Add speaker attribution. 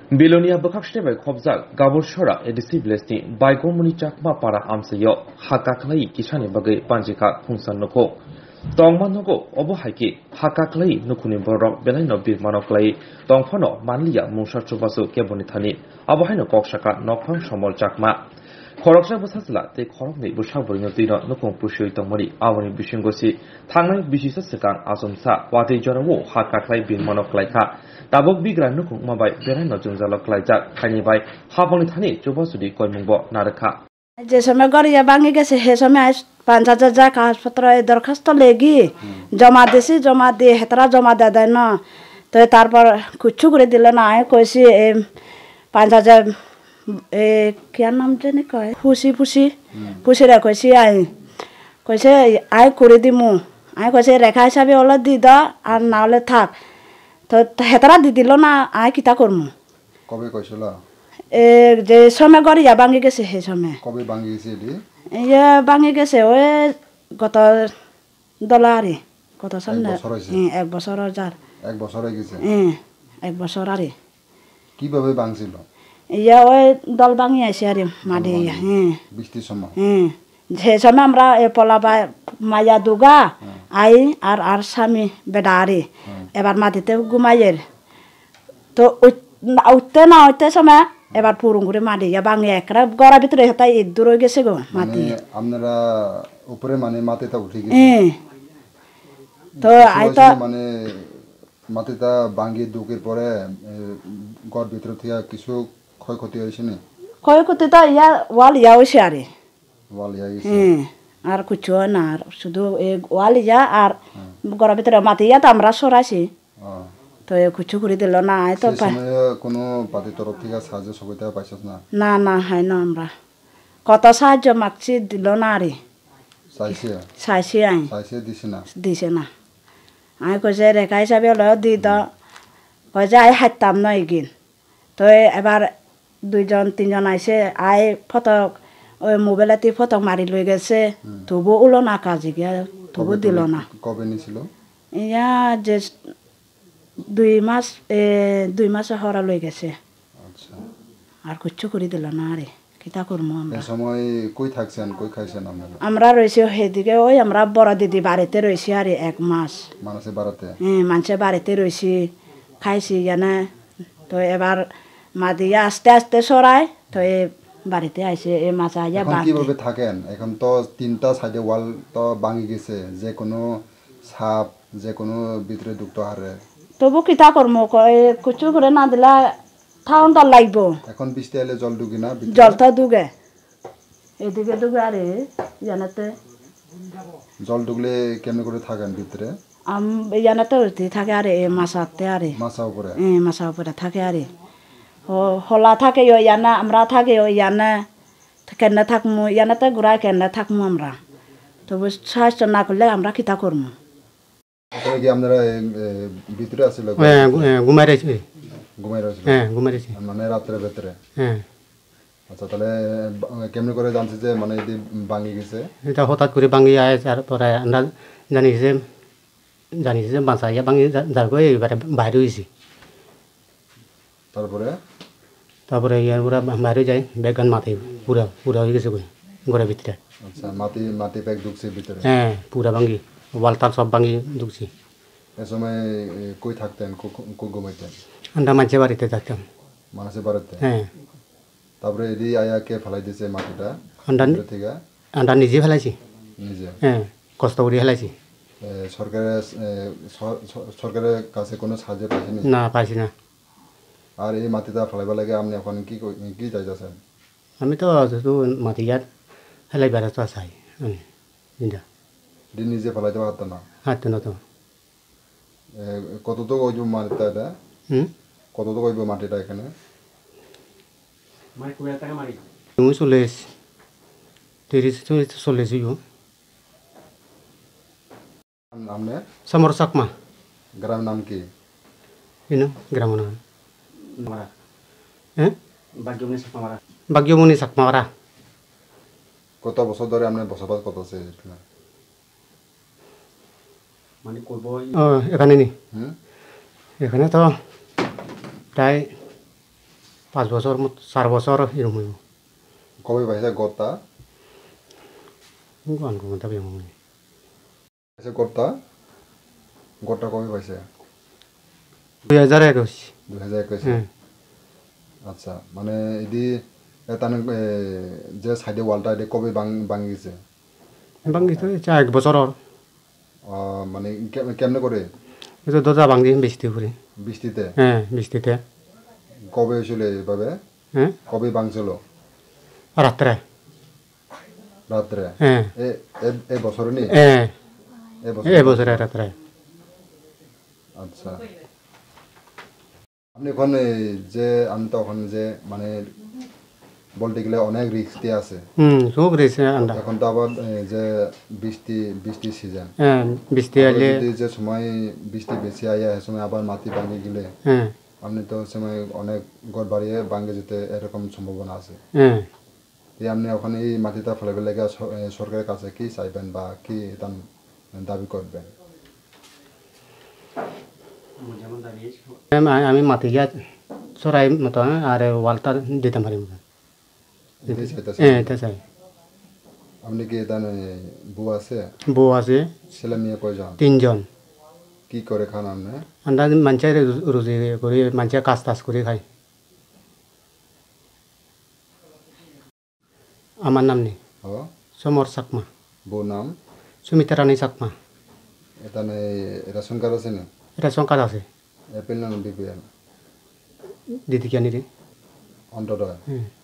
Speaker 1: Bilonia Bakakshne by Kobzak, Gaboshora, Edisi Blessni, by Gomuni Chakma para Amsayo, Hakaklai, Kishani Bagay, Panjika, Hunsan Noko. Tongman Nogo, Obohaki, Hakaklai, Nukunim Borok, Belino Birmanoklai, Tongfano, Manlia, Musha Chubasu, Kebonitani, Abohino Kokshaka, Nokon Shomol Chakma. Koroksa Busasla, they call me Bushaburi Dino, Nukon Pushu Tomori, Awani Bishingosi, Tangai Bishisa Sekan, Asumsa, Wati Jonawo, Hakaklai Birmanoklaika. Tabok bigra nukung mabai berai no jungjalo klaijak khaini bai haboni thani chubasudi koimungbo naraka
Speaker 2: যে সময় গড়িয়া ভাঙি গেছে সে সময় ৫,০০০ যা কাগজপত্র দরখাস্ত লেগি জমা দিছি জমা দিয়ে হেতরা জমা দেয় না তো তারপর কুচ্ছু করে দিল না আমি কইছি ৫,০০০ কি নাম জানি কয় ফুসিরা কইছি কইছে আই করে দিমু আমি কইছে রেখা হিসাবে ওলা দি দ আর না হলে থাক তো হেতরা দি দিল না আই কিতা করমু
Speaker 3: কবে কইছিল
Speaker 2: যে সময় গড়িয়া ভাঙি গেছে সেই সময়
Speaker 3: কবে ভাঙি গেছে
Speaker 2: ভাঙি গেছে ওই গত ডলারে কত সামনে 1 বছর যার
Speaker 3: 1 বছর হয়ে গেছে
Speaker 2: 1 বছর আরে
Speaker 3: কিভাবে ভাঙছিল
Speaker 2: ওই দল ভাঙি আছে আরে মাটি
Speaker 3: বৃষ্টির সময়
Speaker 2: যে সময় আমরা পলাবা মায়া দুগা আই আর স্বামী বেডা আরে এবার মাটিতে ঘুমাইয়ের তো উঠতে না উঠতে সময় এবার পুরুং করে মাটি ভাঙি একরা গড়ার ভিতরে হেতাই দূর হয়ে গেছে গো মাটি
Speaker 3: আপনারা উপরে মানে মাটিটা উঠে গেছে
Speaker 2: তো আইতা
Speaker 3: মানে মাটিটা ভাঙি দুকের পরে ঘর ভিতর থেকে কিছু ক্ষয়ক্ষতি হয়েছে না
Speaker 2: ক্ষয়ক্ষতি তো ওয়াল হয়েছে আরে
Speaker 3: ওয়াল গেছে
Speaker 2: আর কিছু না আর শুধু ওয়াল আর গড়ার ভিতরে মাটি তো আমরা সরাইছি তো কিছু করে দিল না তো
Speaker 3: কোনো পার্টির তরফ থেকে সাহায্য সহযোগিতা পাইছস না
Speaker 2: না হয় না আমরা কত সাহায্য মাগছি দিল না আরে চাইছে দিছে না আমি কইছে রেখা হিসাবে হলো দি দ কইছে আই হাঁটতাম না এগিন তো এবার 2-3 আইছে আই ফটো ওই মোবাইলেতে ফটো মারি লই গেছে তবু উলো না কাজে গিয়া তবু দিল না
Speaker 3: কবে নিছিল
Speaker 2: ইয়া যে 2 মাস হরা লই গেছে
Speaker 3: আচ্ছা
Speaker 2: আর কিচ্ছু করে দিল না আরে কিতা করবো আমরা
Speaker 3: এই সময় কই থাকছেন কই খাইছেন
Speaker 2: আমরা রইছি হেদিকে ওই আমরা বড় দিদি বাড়িতে রইছি আরে 1 মাস
Speaker 3: মানুষের বাড়িতে
Speaker 2: মানুষের বাড়িতে রইছি খাইছি জানা তো এবার মা দিয়া আস্তে আস্তে সরাই তো বাড়িতে আইছে এই মাছ আইয়া
Speaker 3: এখন কিভাবে থাকেন এখন তো 3টা সাইডে ওয়াল তো ভাঙি গেছে যে কোনো সাপ যে কোনো ভিতরে ঢুকতে হারে
Speaker 2: তবু কিতা করবো কিছু করে না দিলা থাউন তো লাগবো
Speaker 3: এখন বৃষ্টি এলে জল ঢুকে না
Speaker 2: জল তো ঢুকে এদিকে ঢুকে আরে জানাতে
Speaker 3: জল ঢুকলে কেমনে করে থাকেন ভিতরে
Speaker 2: জানাতে উঠতে থাকে আরে মাছাতে আরে মাছা উপরে থাকে আরে হলা থাকে ইয়ানা আমরা থাকে ইয়ানা কেন থাকমু ইয়ানাতে ঘুরা কেন থাকমু আমরা তবু সাহায্য না করলে আমরা কিতা করবো
Speaker 3: কি আপনারা ভিতরে আছিল
Speaker 4: ঘুমাই রয়েছে
Speaker 3: মানে রাতের ভেতরে আচ্ছা তাহলে কেমনে করে জানছে যে মানে এদি ভাঙি গেছে
Speaker 4: এটা হঠাৎ করে ভাঙি আয় তারপরে আমরা জানিছে যে বাঁচাইয়া ভাঙি যার করে এবারে বাইরে হয়েছি তারপরে ইয়ার পুরা বাইরে যায় বেগান মাটি পুরা হয়ে গেছে ঘরের ভিতরে
Speaker 3: আচ্ছা মাটি ব্যাগ ঢুকছে ভিতরে
Speaker 4: পুরা ভাঙি ওয়ালটাল সব ভাঙি ঢুকছি
Speaker 3: এই সময় কই থাকতেন কই ঘুমাইতেন
Speaker 4: আমরা মানুষের বাড়িতে থাকতাম
Speaker 3: মানুষের বাড়িতে তারপরে এদি আয়া কে ফেলাই দিয়েছে মাটিটা
Speaker 4: আমরা নিজে ফেলাইছি কষ্ট করে ফেলাইছি
Speaker 3: সরকারের কাছে কোনো সাহায্য পাইছেন
Speaker 4: না পাইছি না
Speaker 3: আর এই মাটিটা ফেলাইবার লাগে আপনি এখন কি চাইতেছেন
Speaker 4: আমি তো শুধু মাটি ইয়াত ফেলাইবার তো চাই
Speaker 3: নিজে ফেলাইতে পারতো না
Speaker 4: তো
Speaker 3: কত তো কইব মাটিটা এটা কত তো কইব মাটিটা এখানে
Speaker 4: 30-40 সমর চাকমা
Speaker 3: গ্রামের নাম কি
Speaker 4: গ্রাম নাম বাগ্যমণি চাকমারা
Speaker 3: কত বছর ধরে আপনি বসবাস করতেছে
Speaker 4: এখানে নি এখানে তো প্রায় 5 বছর 4 বছর এরকম হইব
Speaker 3: কবে পাইছে গড়টা
Speaker 4: গান কমতা বেমন
Speaker 3: পাইছে গড়টা কবে পাইছে
Speaker 4: 2021
Speaker 3: 2021 আচ্ছা মানে এদি তানে যে সাইডে ওয়ালটা এদি কবে ভাঙি গেছে
Speaker 4: ভাঙ্গি তো 1 বছর
Speaker 3: মানে কেমনে করে
Speaker 4: এটা দরজা ভাঙ্গি বৃষ্টিতে বৃষ্টিতে
Speaker 3: কবে হয়েছিল এইভাবে কবে ভাঙছিল
Speaker 4: রাত্রে
Speaker 3: এই বছরে নি
Speaker 4: এই বছরে রাত্রে
Speaker 3: আচ্ছা আপনি এখন যে আমি তো এখন যে মানে বলতে গেলে অনেক রিস্ক দিয়ে আছে
Speaker 4: সব রিস্ক
Speaker 3: এখন তো আবার যে বৃষ্টি সিজন
Speaker 4: বৃষ্টি আইলে
Speaker 3: যে সময় বৃষ্টি বেশি আইয়া সে সময় আবার মাটি ভাঙে গেলে আপনি তো সময় অনেক ঘর বাড়িয়ে ভাঙে যেতে এরকম সম্ভাবনা আছে আপনি ওখানে এই মাটিটা ফেলাবে লেগে সরকারের কাছে কি চাইবেন বা কি দাবি করবেন
Speaker 4: আমি মাটি গিয়া চড়াই মতো আর ওয়ালটা দিতে পারি চাই
Speaker 3: আপনি কি বউ আছে ছেলে মেয়ে কয়জন
Speaker 4: 3 জন
Speaker 3: কি করে খান আপনি
Speaker 4: আমরা মানুষের রুজি করি মানুষের কাজ টাজ করে খাই আমার নাম নেই সমর চাকমা
Speaker 3: বউ নাম
Speaker 4: সুমিতা রানী চাকমা
Speaker 3: এখানে রেশন কার্ড আছে না
Speaker 4: রেশন কার্ড আছে
Speaker 3: এপিএল না বিপিএল
Speaker 4: দিদি কেন রে
Speaker 3: অন্তত